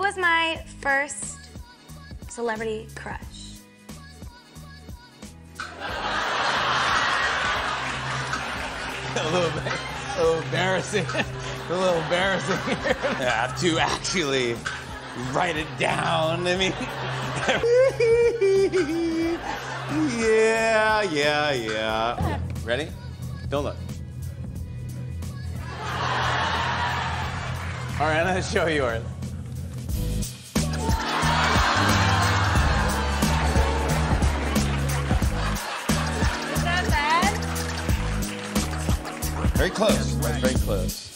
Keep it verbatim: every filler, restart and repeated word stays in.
was my first celebrity crush? A little bit, a little embarrassing. A little embarrassing here. I have to actually write it down. I mean, yeah, yeah, yeah. Ready? Don't look. All right, I'm gonna show you yours. Is that bad? Very close. That's very close.